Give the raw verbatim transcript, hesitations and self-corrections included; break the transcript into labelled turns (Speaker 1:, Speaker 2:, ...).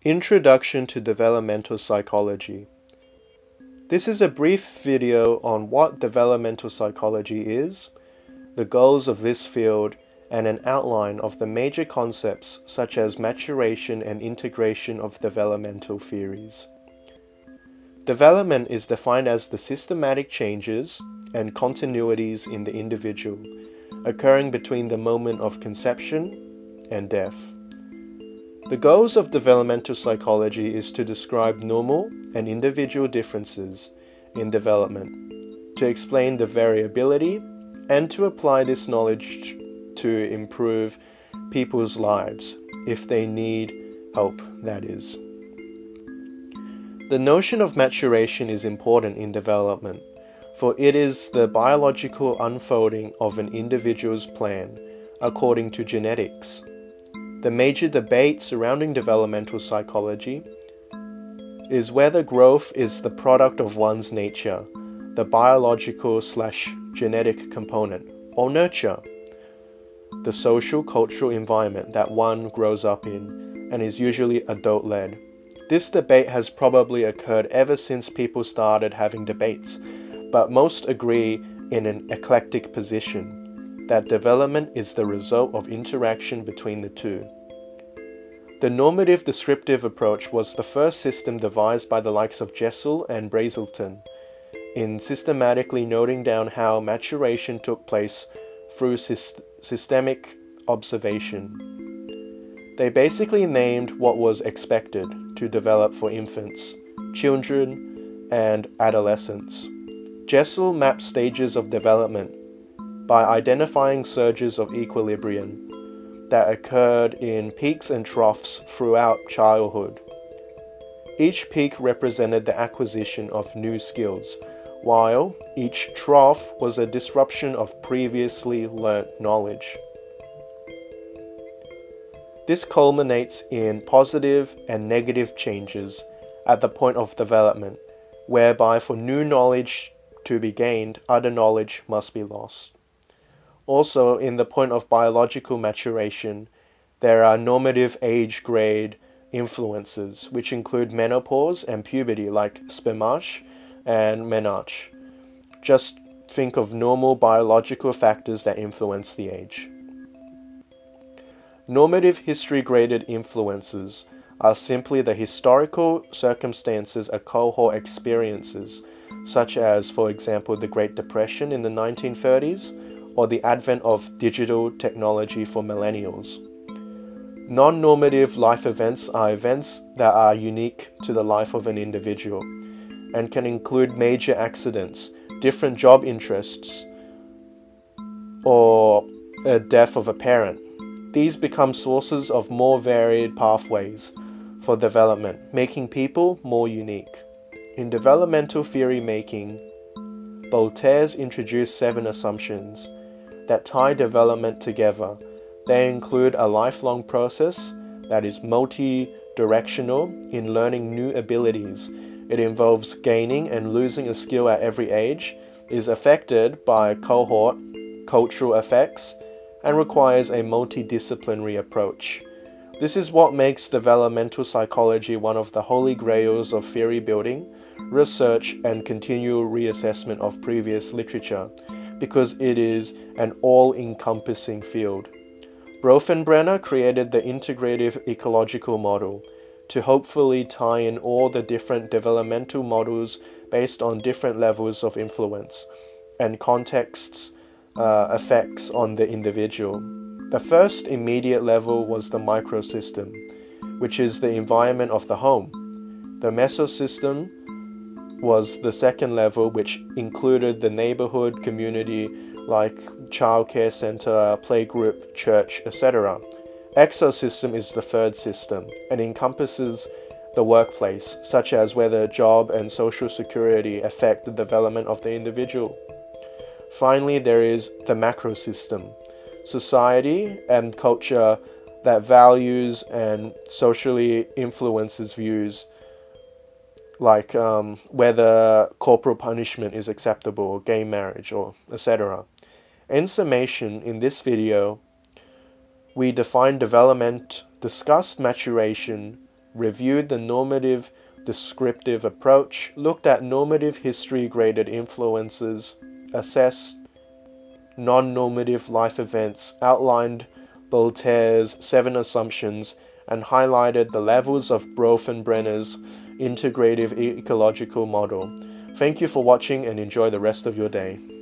Speaker 1: Introduction to Developmental Psychology. This is a brief video on what developmental psychology is, the goals of this field, and an outline of the major concepts such as maturation and integration of developmental theories. Development is defined as the systematic changes and continuities in the individual, occurring between the moment of conception and death. The goals of developmental psychology is to describe normal and individual differences in development, to explain the variability, and to apply this knowledge to improve people's lives, if they need help, that is. The notion of maturation is important in development, for it is the biological unfolding of an individual's plan according to genetics. The major debate surrounding developmental psychology is whether growth is the product of one's nature, the biological slash genetic component, or nurture, the social cultural environment that one grows up in and is usually adult-led. This debate has probably occurred ever since people started having debates, but most agree in an eclectic position that development is the result of interaction between the two. The normative descriptive approach was the first system devised by the likes of Jessel and Brazelton in systematically noting down how maturation took place through syst systemic observation. They basically named what was expected to develop for infants, children, and adolescents. Jessel mapped stages of development by identifying surges of equilibrium that occurred in peaks and troughs throughout childhood. Each peak represented the acquisition of new skills, while each trough was a disruption of previously learnt knowledge. This culminates in positive and negative changes at the point of development, whereby for new knowledge to be gained, other knowledge must be lost. Also, in the point of biological maturation, there are normative age grade influences, which include menopause and puberty, like spermage and menarche. Just think of normal biological factors that influence the age. Normative history-graded influences are simply the historical circumstances a cohort experiences, such as, for example, the Great Depression in the nineteen thirties, or the advent of digital technology for millennials. Non-normative life events are events that are unique to the life of an individual and can include major accidents, different job interests, or a death of a parent. These become sources of more varied pathways for development, making people more unique. In developmental theory making, Voltaire's introduced seven assumptions that tie development together. They include a lifelong process that is multi-directional in learning new abilities. It involves gaining and losing a skill at every age, is affected by cohort, cultural effects, and requires a multidisciplinary approach. This is what makes developmental psychology one of the holy grails of theory building, research, and continual reassessment of previous literature, because it is an all-encompassing field. Bronfenbrenner created the Integrative Ecological model to hopefully tie in all the different developmental models based on different levels of influence and contexts uh, effects on the individual. The first immediate level was the microsystem, which is the environment of the home. The mesosystem was the second level, which included the neighborhood community like childcare center, playgroup, church, et cetera. Exosystem is the third system and encompasses the workplace, such as whether job and social security affect the development of the individual. Finally, there is the macrosystem, society and culture that values and socially influences views like um, whether corporal punishment is acceptable, gay marriage, or et cetera. In summation, in this video, we define development, discussed maturation, reviewed the normative descriptive approach, looked at normative history-graded influences, assessed non-normative life events, outlined Voltaire's seven assumptions, and highlighted the levels of Bronfenbrenner's integrative ecological model. Thank you for watching and enjoy the rest of your day.